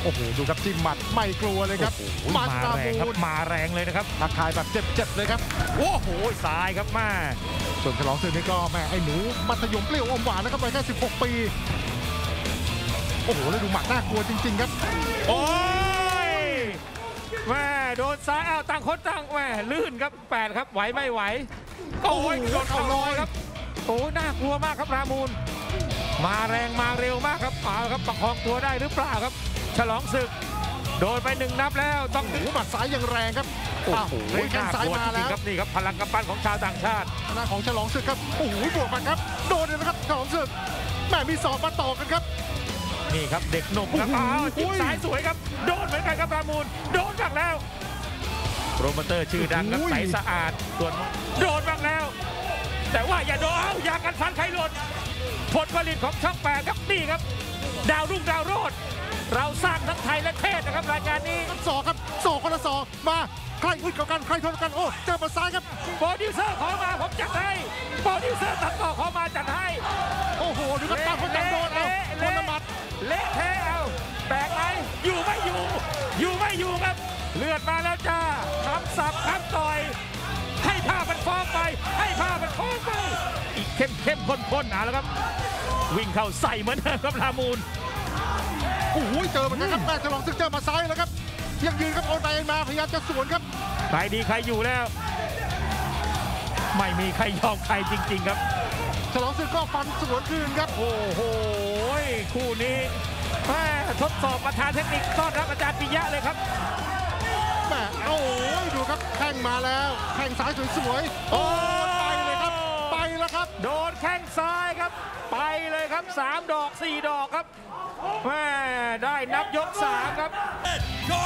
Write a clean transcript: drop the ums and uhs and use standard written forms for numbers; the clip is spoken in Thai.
โอ้โหดูครับจิ้มหมัดไม่กลัวเลยครับมาแรงครับมาแรงเลยนะครับทักทายแบบเจ็บๆเลยครับโอ้โหซ้ายครับมาส่วนฉลองศึกนี่ก็แม่ไอ้หนูมัธยมเปรี้ยวอมหวานนะครับวัยแค่16 ปีโอ้โหแล้วดูหมัดน่ากลัวจริงๆครับโอ้ยแม่โดนซ้ายต่างคนต่างแม่ลื่นครับ8ครับไหวไม่ไหวโอ้ยโดนเข่าลอยครับโอ้น่ากลัวมากครับรามูลมาแรงมาเร็วมากครับเอาครับประคองตัวได้หรือเปล่าครับฉลองศึกโดนไป1 นับแล้วต้องหมัดซ้ายยังแรงครับโอ้โหแข้งซ้ายมาแล้วครับนี่ครับพลังกำปั้นของชาวต่างชาติหน้าของฉลองศึกครับโอ้โหบวกมาครับโดนเลยนะครับฉลองศึกแม่มีศอกมาต่อกันครับนี่ครับเด็กหนุ่มครับจิ้มซ้ายสวยครับโดนเหมือนกันครับรามูลโดนบ้างแล้วโปรโมเตอร์ชื่อดังครับใสสะอาดส่วนโดนบ้างแล้วแต่ว่าอย่าโดนอย่ากันฟันใครหล่นผลผลิตของช่อง8ครับนี่ครับดาวรุ่งดาวโรจน์เราสร้างทั้งไทยและเทศนะครับรายการนี้ศอกครับศอกคนละศอกมาใครอึดกับกันใครทนกันโอ้เจอมาซ้ายครับโปรดิวเซอร์ขอมาผมจัดให้โปรดิวเซอร์ตัดต่อขอมาจัดให้โอ้โหดูครับตามคนต่างโดนเอาคนละหมัดเละเทะเอาแตกไหมอยู่ไม่อยู่ไม่อยู่ครับเลือดมาแล้วจ้าคำสับคำต่อยให้ผ้ามันฟองไปให้ผ้ามันฟองไปอีกเข้มข้นๆแล้วครับวิ่งเข้าใส่เหมือนเดิมครับรามูลโอ้โหเจอเหมือนกันครับแม่ฉลองศึกเจอมาซ้ายแล้วครับยังยืนครับโอนไปมาพยายามจะสวนครับใครดีใครอยู่แล้วไม่มีใครยอมใครจริงๆครับฉลองศึกก็ฟันสวนคืนครับโอ้โหคู่นี้แม่ทดสอบประธานเทคนิคต้อนรับอาจารย์ปิยะเลยครับแม่โอ้ยดูครับแข้งมาแล้วแข้งซ้ายสวยๆโอ้ไปเลยครับไปแล้วครับโดนแข้งซ้ายครับไปเลยครับ3 ดอก 4 ดอกครับแม่ได้นับยก3ครับ